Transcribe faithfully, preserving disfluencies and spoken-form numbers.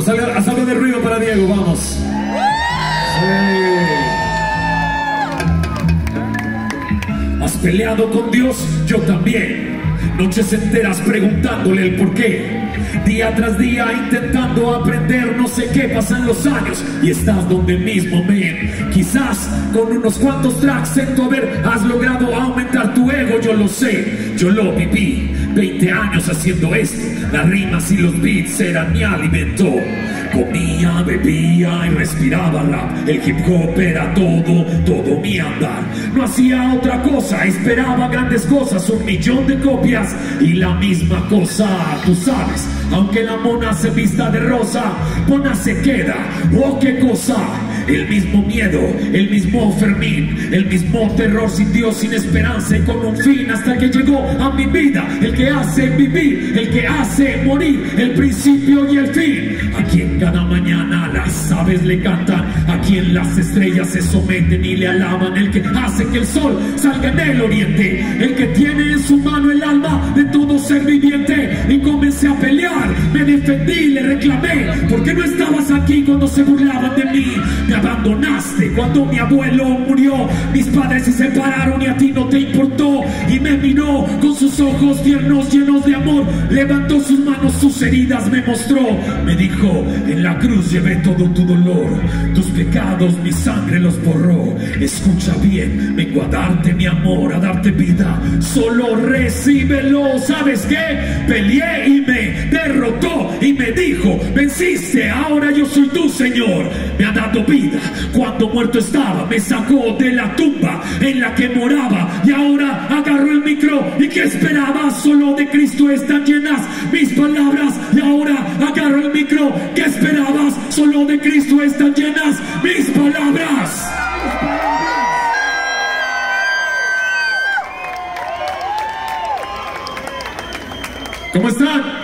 Vamos, haz algo de ruido para Diego, vamos. Sí. Has peleado con Dios, yo también. Noches enteras preguntándole el porqué. Día tras día intentando aprender, no sé qué, pasan los años y estás donde mismo, men. Quizás con unos cuantos tracks en tu haber has logrado aumentar tu ego, yo lo sé, yo lo viví. veinte años haciendo esto, las rimas y los beats eran mi alimento. Comía, bebía y respiraba rap. El hip hop era todo, todo mi andar. No hacía otra cosa, esperaba grandes cosas, un millón de copias y la misma cosa, tú sabes. Aunque la mona se vista de rosa, mona se queda, oh qué cosa. El mismo miedo, el mismo Fermín, el mismo terror sin Dios, sin esperanza y con un fin, hasta que llegó a mi vida el que hace vivir, el que hace morir, el principio y el fin. A quien cada mañana las aves le cantan, a quien las estrellas se someten y le alaban, el que hace que el sol salga en el oriente, el que tiene en su mano el alma de todo ser viviente. Y comencé a pelear, me defendí, le reclamé, porque no estabas aquí cuando se burlaban de mí. Me abandonaste cuando mi abuelo murió, mis padres se separaron y a ti no te importó. Y me miró con sus ojos tiernos llenos de amor, levantó sus manos, sus heridas me mostró. Me dijo, en la cruz llevé todo tu dolor, tus pecados mi sangre los borró. Escucha bien, vengo a darte mi amor, a darte vida, solo recíbelo. ¿Sabes qué? Peleé y me derrotó y me dijo, venciste, ahora yo soy tu Señor. Me ha dado vida cuando muerto estaba, me sacó de la tumba en la que moraba y ahora agarro el micro. ¿Y qué esperaba? Solo de Cristo están llenas mis palabras y ahora agarro el micro. ¿Qué esperabas? Solo de Cristo están llenas mis palabras. ¿Cómo están?